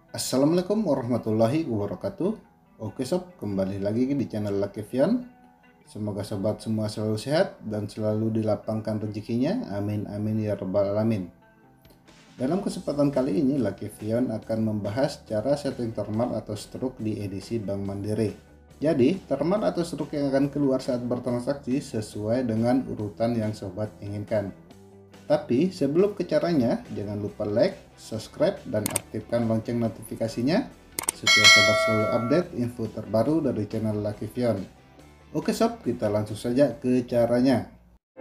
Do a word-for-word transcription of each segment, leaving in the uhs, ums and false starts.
Assalamualaikum warahmatullahi wabarakatuh. Oke sob, kembali lagi di channel Lucky Fion. Semoga sobat semua selalu sehat dan selalu dilapangkan rezekinya. Amin amin ya rabbal alamin. Dalam kesempatan kali ini Lucky Fion akan membahas cara setting thermal atau stroke di edisi Bank Mandiri. Jadi thermal atau stroke yang akan keluar saat bertransaksi sesuai dengan urutan yang sobat inginkan. Tapi sebelum ke caranya, jangan lupa like, subscribe, dan aktifkan lonceng notifikasinya supaya sobat selalu update info terbaru dari channel Lucky Fion. Oke sob, kita langsung saja ke caranya.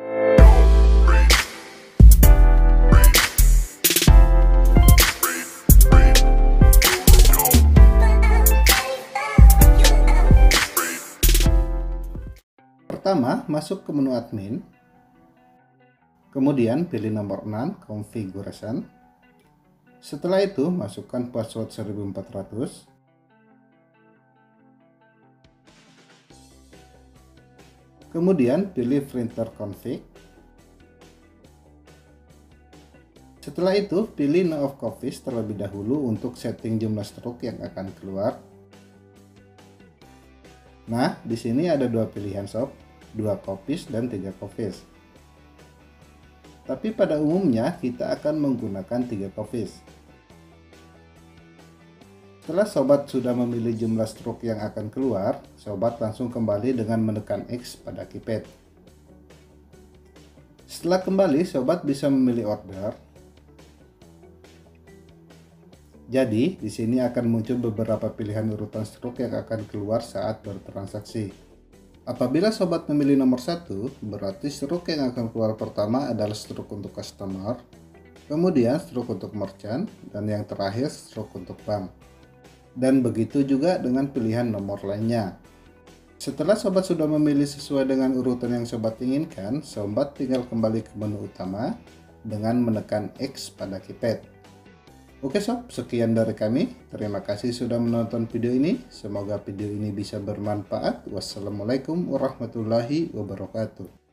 Pertama, masuk ke menu admin. Kemudian pilih nomor enam, Configuration. Setelah itu, masukkan password seribu empat ratus. Kemudian pilih printer config. Setelah itu, pilih no of copies terlebih dahulu untuk setting jumlah stroke yang akan keluar. Nah, di sini ada dua pilihan sob, dua copies dan tiga copies. Tapi pada umumnya kita akan menggunakan tiga copies. Setelah sobat sudah memilih jumlah stroke yang akan keluar, sobat langsung kembali dengan menekan X pada keypad. Setelah kembali, sobat bisa memilih order. Jadi, di sini akan muncul beberapa pilihan urutan stroke yang akan keluar saat bertransaksi. Apabila sobat memilih nomor satu, berarti stroke yang akan keluar pertama adalah stroke untuk customer, kemudian stroke untuk merchant, dan yang terakhir stroke untuk bank. Dan begitu juga dengan pilihan nomor lainnya. Setelah sobat sudah memilih sesuai dengan urutan yang sobat inginkan, sobat tinggal kembali ke menu utama dengan menekan X pada keypad. Oke sob, sekian dari kami. Terima kasih sudah menonton video ini. Semoga video ini bisa bermanfaat. Wassalamualaikum warahmatullahi wabarakatuh.